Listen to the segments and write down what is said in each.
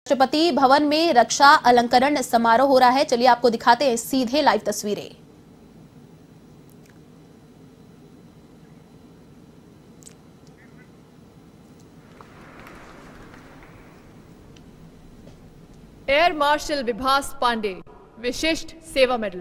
राष्ट्रपति भवन में रक्षा अलंकरण समारोह हो रहा है। चलिए आपको दिखाते हैं सीधे लाइव तस्वीरें। Air marshal Vibhas Pandey Vishisht Seva medal.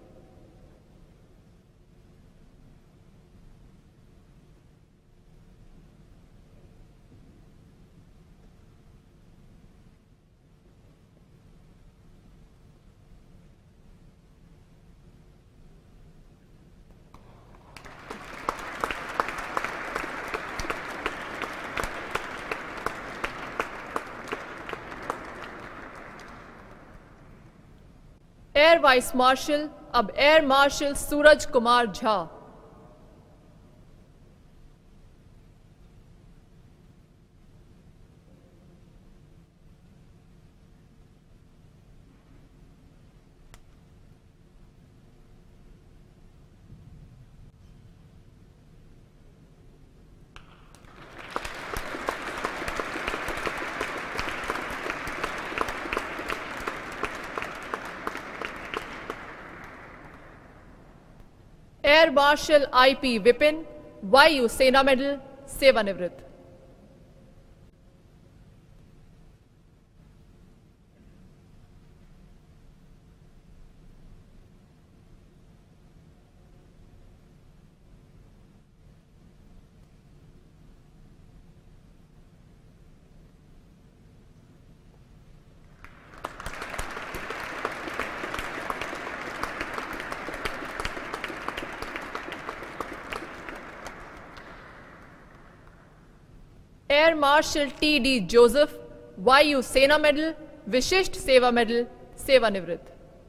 Air vice marshal अब air marshal Suraj Kumar Jha. Air marshal IP Vipin Vayu Sena medal सेवानिवृत्त। Air martial TD. जोसेफ वायु सेना मेडल विशिष्ट सेवा मेडल सेवानिवृत्त।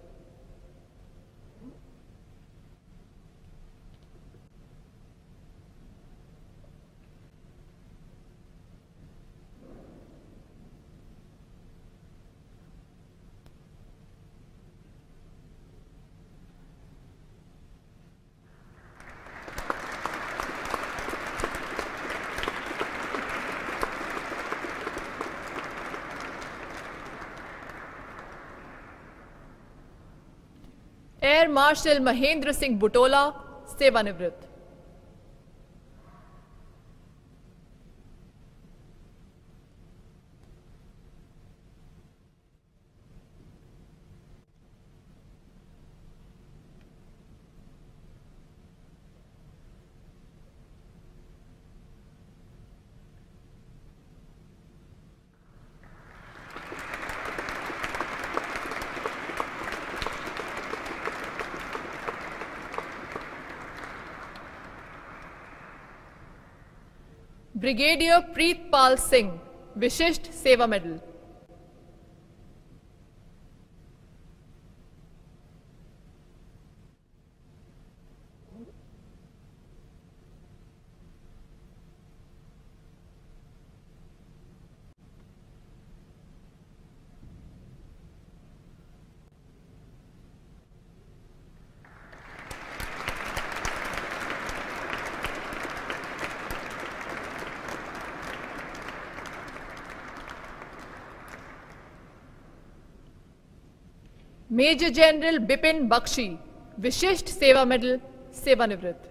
एयर मार्शल महेंद्र सिंह बुटोला सेवानिवृत्त। Brigadier Pritpal Singh Vishisht Seva medal. Major general Bipin Bakshi Vishisht Seva medal सेवानिवृत्त।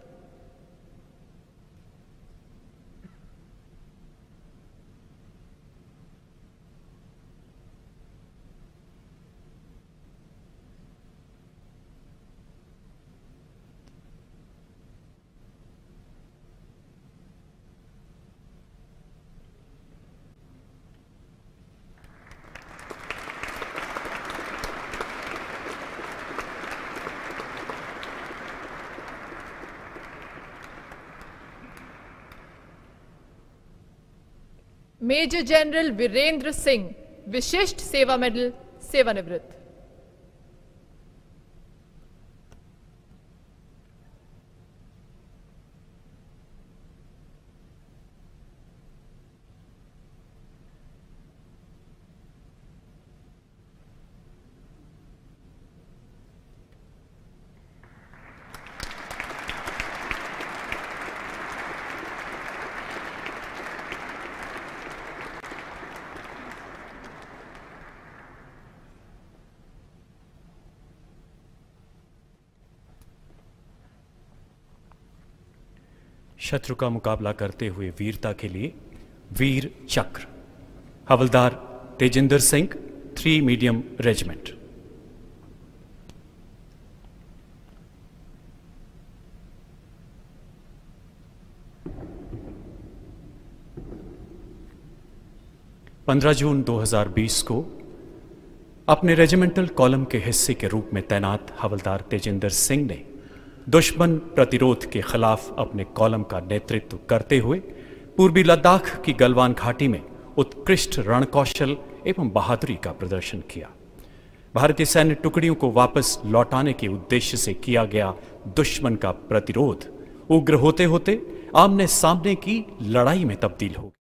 Major general Virendra Singh Vishisht Seva medal सेवानिवृत्त। शत्रु का मुकाबला करते हुए वीरता के लिए वीर चक्र, हवलदार तेजिंदर सिंह, 3 मीडियम रेजिमेंट। जून 2020 को अपने रेजिमेंटल कॉलम के हिस्से के रूप में तैनात हवलदार तेजिंदर सिंह ने दुश्मन प्रतिरोध के खिलाफ अपने कॉलम का नेतृत्व करते हुए पूर्वी लद्दाख की गलवान घाटी में उत्कृष्ट रणकौशल एवं बहादुरी का प्रदर्शन किया। भारतीय सैन्य टुकड़ियों को वापस लौटाने के उद्देश्य से किया गया दुश्मन का प्रतिरोध उग्र होते होते आमने सामने की लड़ाई में तब्दील हो गया।